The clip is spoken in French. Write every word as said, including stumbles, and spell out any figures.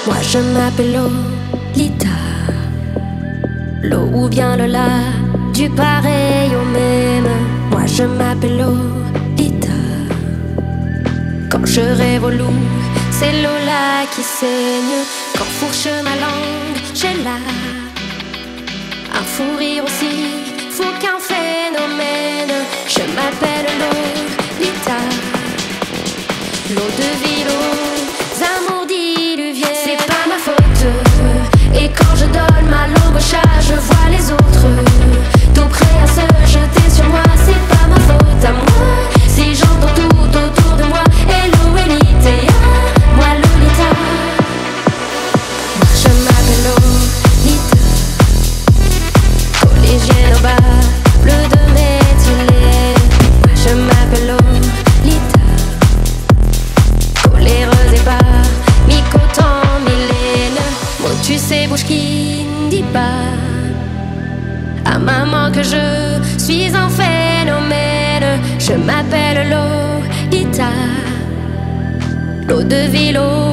Moi je m'appelle Lolita, Lo ou bien Lola, du pareil au même. Moi je m'appelle Lolita. Quand je rêve au loup, c'est Lola qui saigne. Quand fourche ma langue, j'ai là un fou rire aussi, fou qu'un phénomène. Je m'appelle Lolita, l'eau de ville aux amours diluviennes. C'est pas ma faute, et quand je donne ma langue au chat, je vois les autres tout prêts à se jeter sur moi. C'est pas ma faute à moi si j'entends tout autour de moi. Hello Lolita, moi Lolita. Je m'appelle Lolita, collégienne au bas, bleu de méthylène. Je m'appelle Lolita, coléreuse et pas mi-coton, mi-laine. Moi tu sais, bouche qui ne dit pas à maman que je suis un phénomène. Je m'appelle Lolita, l'eau de ville.